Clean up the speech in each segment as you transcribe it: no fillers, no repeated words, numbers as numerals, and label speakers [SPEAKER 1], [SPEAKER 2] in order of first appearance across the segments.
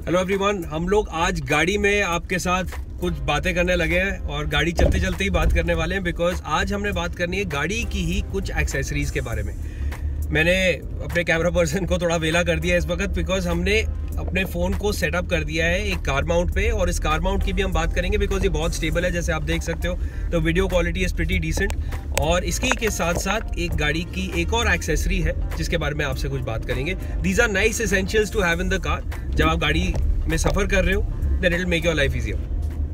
[SPEAKER 1] Hello everyone, हम लोग आज गाड़ी में आपके साथ कुछ बातें करने लगे हैं और गाड़ी चलते चलते ही बात करने वाले हैं बिकॉज आज हमने बात करनी है गाड़ी की ही कुछ एक्सेसरीज के बारे में। मैंने अपने कैमरा पर्सन को थोड़ा वेला कर दिया इस वक्त बिकॉज हमने अपने फ़ोन को सेटअप कर दिया है एक कार माउंट पे और इस कार माउंट की भी हम बात करेंगे बिकॉज ये बहुत स्टेबल है, जैसे आप देख सकते हो। तो video quality is pretty decent और इसकी के साथ साथ एक गाड़ी की एक और एक्सेसरी है जिसके बारे में आपसे कुछ बात करेंगे। These are nice essentials to have in the car. जब आप गाड़ी में सफ़र कर रहे हो then it will make your life easier.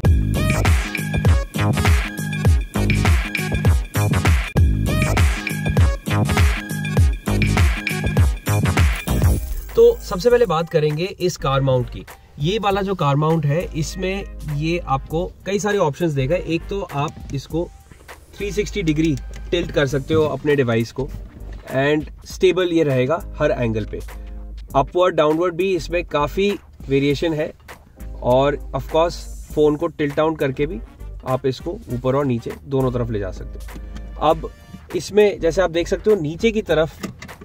[SPEAKER 1] तो सबसे पहले बात करेंगे इस कार माउंट की। ये वाला जो कार माउंट है इसमें ये आपको कई सारे ऑप्शंस देगा। एक तो आप इसको 360 डिग्री टिल्ट कर सकते हो अपने डिवाइस को एंड स्टेबल ये रहेगा हर एंगल पे। अपवर्ड डाउनवर्ड भी इसमें काफ़ी वेरिएशन है और ऑफ कोर्स फ़ोन को टिल्ट डाउन करके भी आप इसको ऊपर और नीचे दोनों तरफ ले जा सकते हो। अब इसमें जैसे आप देख सकते हो नीचे की तरफ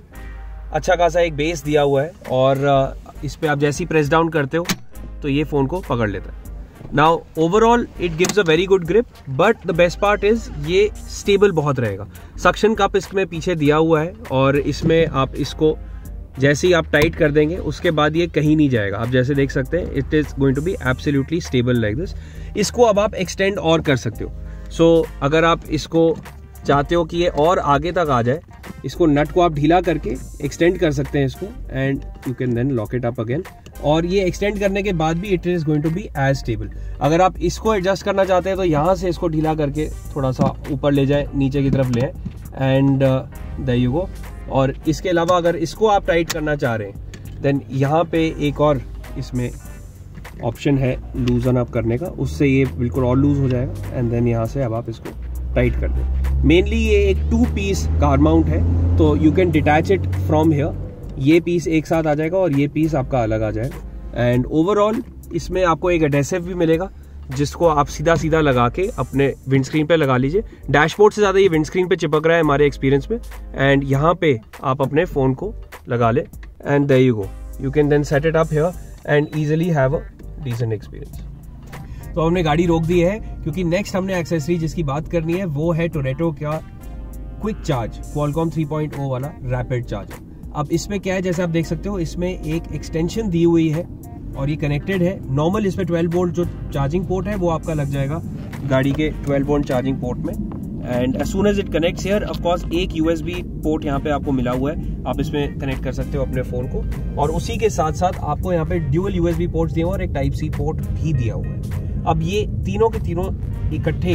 [SPEAKER 1] अच्छा खासा एक बेस दिया हुआ है और इस पे आप जैसे ही प्रेस डाउन करते हो तो ये फ़ोन को पकड़ लेता है। Now overall it gives a very good grip but the best part is ये स्टेबल बहुत रहेगा। सक्शन कप इसमें पीछे दिया हुआ है और इसमें आप इसको जैसे ही आप टाइट कर देंगे उसके बाद ये कहीं नहीं जाएगा। आप जैसे देख सकते हैं it is going to be absolutely stable like this. इसको अब आप एक्सटेंड और कर सकते हो। सो अगर आप इसको चाहते हो कि ये और आगे तक आ जाए, इसको नट को आप ढीला करके एक्सटेंड कर सकते हैं इसको and you can then lock it up again. और ये एक्सटेंड करने के बाद भी it is going to be as stable. अगर आप इसको एडजस्ट करना चाहते हैं तो यहाँ से इसको ढीला करके थोड़ा सा ऊपर ले जाए, नीचे की तरफ ले आए एंड देयर यू गो। और इसके अलावा अगर इसको आप टाइट करना चाह रहे हैं देन यहाँ पे एक और इसमें ऑप्शन है लूजन अप करने का, उससे ये बिल्कुल और लूज हो जाएगा एंड देन यहाँ से अब आप इसको टाइट कर दें। मेनली ये एक 2 पीस कार माउंट है तो you can detach it from here. ये पीस एक साथ आ जाएगा और ये पीस आपका अलग आ जाएगा एंड ओवरऑल इसमें आपको एक एडेसिव भी मिलेगा जिसको आप सीधा सीधा लगा के अपने विंडस्क्रीन पे लगा लीजिए। डैशबोर्ड से ज़्यादा ये विंडस्क्रीन पे चिपक रहा है हमारे एक्सपीरियंस में एंड यहाँ पे आप अपने फ़ोन को लगा ले and there you go. You can then set it up here and easily have a decent experience. तो हमने गाड़ी रोक दी है क्योंकि नेक्स्ट हमने एक्सेसरी जिसकी बात करनी है वो है टोरेटो का क्विक चार्ज Qualcomm 3.0 वाला रैपिड चार्जर। अब इसमें क्या है, जैसे आप देख सकते हो इसमें एक एक्सटेंशन दी हुई है और ये कनेक्टेड है। नॉर्मल इसमें 12 वोल्ट जो चार्जिंग पोर्ट है वो आपका लग जाएगा गाड़ी के 12 वोल्ट चार्जिंग पोर्ट में and as soon as it connects here of course एक USB पोर्ट यहाँ पे आपको मिला हुआ है। आप इसमें कनेक्ट कर सकते हो अपने फ़ोन को और उसी के साथ साथ आपको यहाँ पे ड्यूअल USB पोर्ट्स दिए हुए और एक Type-C पोर्ट भी दिया हुआ है। अब ये तीनों के तीनों इकट्ठे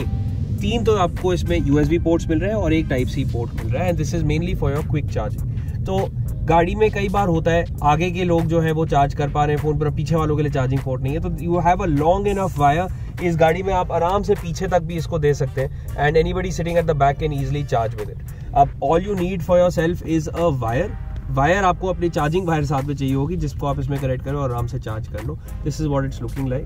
[SPEAKER 1] 3 तो आपको इसमें USB पोर्ट्स मिल रहे हैं और एक Type-C पोर्ट मिल रहा है and this is mainly for your quick charging. तो गाड़ी में कई बार होता है आगे के लोग जो है वो चार्ज कर पा रहे हैं फ़ोन पर, पीछे वालों के लिए चार्जिंग पोर्ट नहीं है, तो you have a long enough wire. इस गाड़ी में आप आराम से पीछे तक भी इसको दे सकते हैं and anybody sitting at the back can easily charge with it. अब all you need for yourself is a wire आपको अपनी चार्जिंग वायर साथ में चाहिए होगी जिसको आप इसमें कनेक्ट करो और आराम से चार्ज कर लो। This is what it's looking like.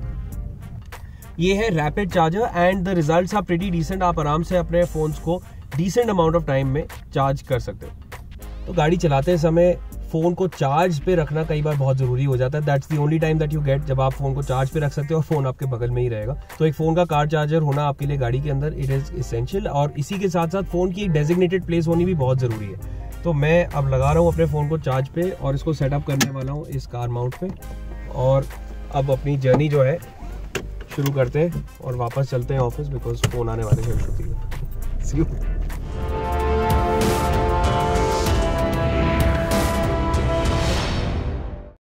[SPEAKER 1] ये है rapid charger and the results are pretty decent. आप आराम से अपने फोन्स को डिसेंट अमाउंट ऑफ टाइम में चार्ज कर सकते हो। तो गाड़ी चलाते समय फ़ोन को चार्ज पे रखना कई बार बहुत ज़रूरी हो जाता है। That's the only time that you get जब आप फ़ोन को चार्ज पे रख सकते हो और फ़ोन आपके बगल में ही रहेगा। तो एक फ़ोन का कार चार्जर होना आपके लिए गाड़ी के अंदर इट इज़ इसेंशियल और इसी के साथ साथ फ़ोन की एक डेजिग्नेटेड प्लेस होनी भी बहुत ज़रूरी है। तो मैं अब लगा रहा हूँ अपने फ़ोन को चार्ज पे और इसको सेटअप करने वाला हूँ इस कार माउंट पे और अब अपनी जर्नी जो है शुरू करते हैं और वापस चलते हैं ऑफिस बिकॉज फ़ोन आने वाले हैं।